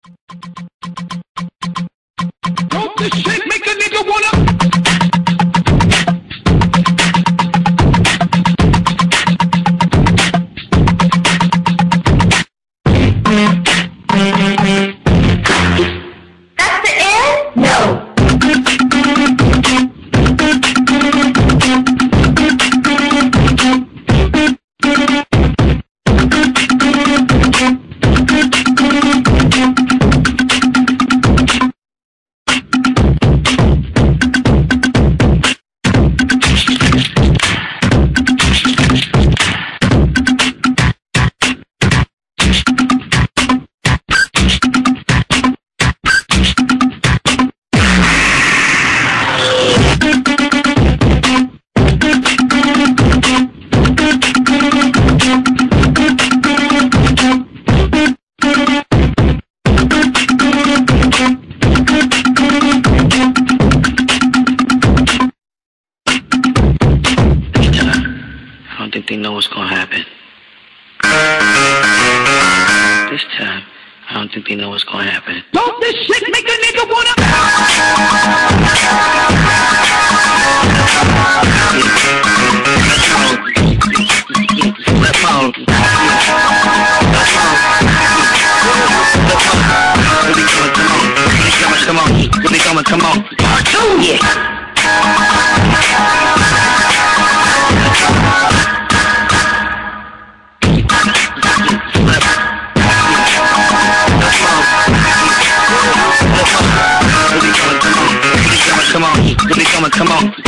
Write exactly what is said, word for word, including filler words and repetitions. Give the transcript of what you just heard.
Don't this shit make a nigga wanna? I don't think they know what's gonna happen. This time, I don't think they know what's gonna happen. Don't this shit make a nigga wanna? Flip on. Come on, really coming, come on. Part two, yeah. Come on, really coming, come on.